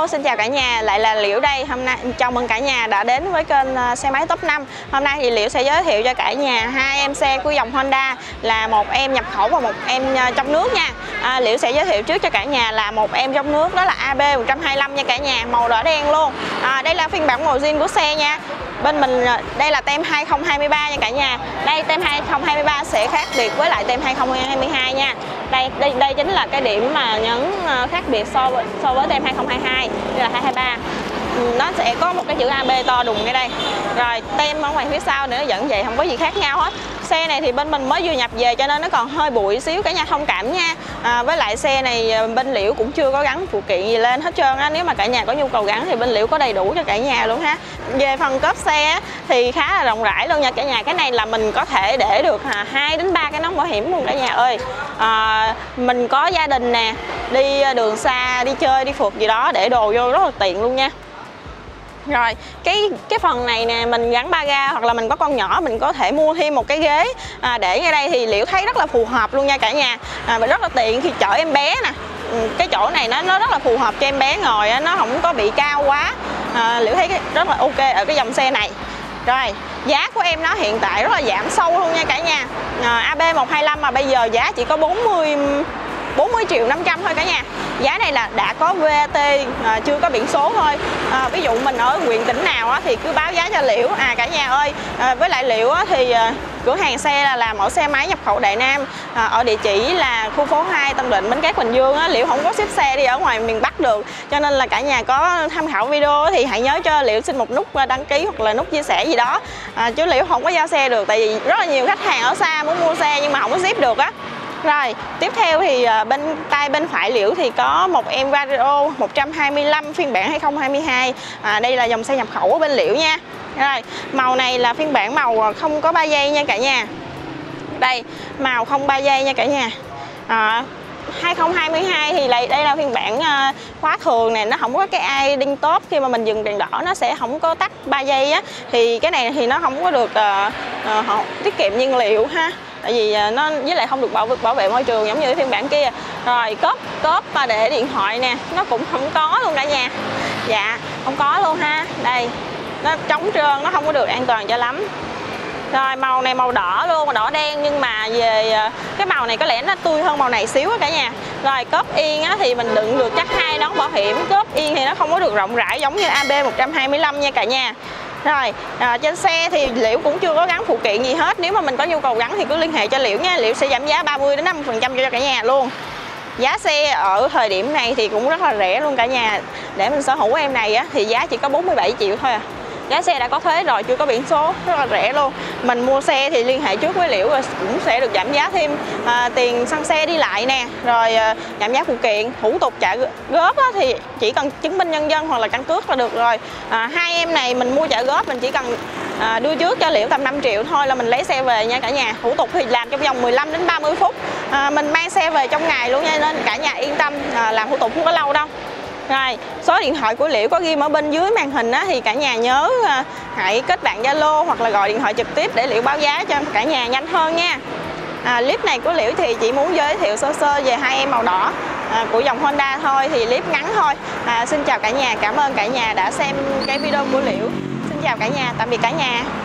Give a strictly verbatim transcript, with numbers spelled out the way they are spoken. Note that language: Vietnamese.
Hello, xin chào cả nhà, lại là Liễu đây. Hôm nay chào mừng cả nhà đã đến với kênh xe máy top năm. Hôm nay thì Liễu sẽ giới thiệu cho cả nhà hai em xe của dòng Honda, là một em nhập khẩu và một em trong nước nha. À, Liễu sẽ giới thiệu trước cho cả nhà là một em trong nước, đó là A B một hai lăm nha cả nhà, màu đỏ đen luôn. À, đây là phiên bản màu zin của xe nha. Bên mình đây là tem hai không hai ba nha cả nhà. Đây tem hai không hai ba sẽ khác biệt với lại tem hai không hai hai nha. Đây đây đây chính là cái điểm mà nhấn khác biệt so với so với tem hai không hai hai, đây là hai hai ba. Nó sẽ có một cái chữ A B to đùng ngay đây. Rồi tem ở ngoài phía sau nữa vẫn vậy, không có gì khác nhau hết. Xe này thì bên mình mới vừa nhập về cho nên nó còn hơi bụi xíu, cả nhà thông cảm nha. À, với lại xe này bên Liễu cũng chưa có gắn phụ kiện gì lên hết trơn á. Nếu mà cả nhà có nhu cầu gắn thì bên Liễu có đầy đủ cho cả nhà luôn ha. Về phần cốp xe thì khá là rộng rãi luôn nha cả nhà. Cái này là mình có thể để được hai đến ba cái nón bảo hiểm luôn cả nhà ơi. À, mình có gia đình nè, đi đường xa, đi chơi, đi phượt gì đó để đồ vô rất là tiện luôn nha. Rồi cái cái phần này nè, mình gắn ba ga hoặc là mình có con nhỏ mình có thể mua thêm một cái ghế à, để ngay đây thì Liễu thấy rất là phù hợp luôn nha cả nhà. À, và rất là tiện khi chở em bé nè. Cái chỗ này nó nó rất là phù hợp cho em bé ngồi, nó không có bị cao quá. À, Liễu thấy rất là ok ở cái dòng xe này. Rồi giá của em nó hiện tại rất là giảm sâu luôn nha cả nhà. À, A B một hai lăm mà bây giờ giá chỉ có bốn mươi triệu năm trăm thôi cả nhà. Giá này là đã có vê a tê, à, chưa có biển số thôi. À, ví dụ mình ở huyện tỉnh nào á, thì cứ báo giá cho Liễu. À cả nhà ơi, à, với lại Liễu á, thì à, cửa hàng xe là làm ở xe máy nhập khẩu Đại Nam, à, ở địa chỉ là khu phố hai Tân Định, Bến Cát, Bình Dương á. Liễu không có ship xe đi ở ngoài miền Bắc được, cho nên là cả nhà có tham khảo video thì hãy nhớ cho Liễu xin một nút đăng ký hoặc là nút chia sẻ gì đó, à, chứ Liễu không có giao xe được, tại vì rất là nhiều khách hàng ở xa muốn mua xe nhưng mà không có ship được á. Rồi, tiếp theo thì bên tay bên phải Liễu thì có một em Vario một hai lăm phiên bản hai không hai hai. À, đây là dòng xe nhập khẩu của bên Liễu nha. Rồi, màu này là phiên bản màu không có ba giây nha cả nhà. Đây, màu không ba giây nha cả nhà. À, hai không hai hai thì đây, đây là phiên bản uh, khóa thường nè, nó không có cái ai đinh tốt, khi mà mình dừng đèn đỏ nó sẽ không có tắt ba giây á. Thì cái này thì nó không có được uh, uh, tiết kiệm nhiên liệu ha. Tại vì nó với lại không được bảo bảo vệ môi trường giống như cái phiên bản kia. Rồi cốp cốp mà để điện thoại nè, nó cũng không có luôn cả nhà. Dạ, không có luôn ha. Đây, nó trống trơn, nó không có được an toàn cho lắm. Rồi màu này màu đỏ luôn, màu đỏ đen, nhưng mà về cái màu này có lẽ nó tươi hơn màu này xíu á cả nhà. Rồi cốp yên á thì mình đựng được chắc hai nón bảo hiểm. Cốp yên thì nó không có được rộng rãi giống như A B một hai lăm nha cả nhà. Rồi à, trên xe thì Liễu cũng chưa có gắn phụ kiện gì hết. Nếu mà mình có nhu cầu gắn thì cứ liên hệ cho Liễu nha. Liễu sẽ giảm giá ba mươi đến năm mươi phần trăm cho cả nhà luôn. Giá xe ở thời điểm này thì cũng rất là rẻ luôn cả nhà. Để mình sở hữu em này á, thì giá chỉ có bốn mươi bảy triệu thôi à. Giá xe đã có thuế rồi, chưa có biển số, rất là rẻ luôn. Mình mua xe thì liên hệ trước với Liễu rồi cũng sẽ được giảm giá thêm à, tiền xăng xe đi lại nè. Rồi à, giảm giá phụ kiện, thủ tục trả góp á, thì chỉ cần chứng minh nhân dân hoặc là căn cước là được rồi. À, hai em này mình mua trả góp, mình chỉ cần à, đưa trước cho Liễu tầm năm triệu thôi là mình lấy xe về nha cả nhà. Thủ tục thì làm trong vòng mười lăm đến ba mươi phút. À, mình mang xe về trong ngày luôn nha, nên cả nhà yên tâm, à, làm thủ tục không có lâu đâu. Rồi, số điện thoại của Liễu có ghi ở bên dưới màn hình á, thì cả nhà nhớ à, hãy kết bạn Zalo hoặc là gọi điện thoại trực tiếp để Liễu báo giá cho cả nhà nhanh hơn nha. À, clip này của Liễu thì chỉ muốn giới thiệu sơ sơ về hai em màu đỏ à, của dòng Honda thôi, thì clip ngắn thôi. À, xin chào cả nhà, cảm ơn cả nhà đã xem cái video của Liễu. Xin chào cả nhà, tạm biệt cả nhà.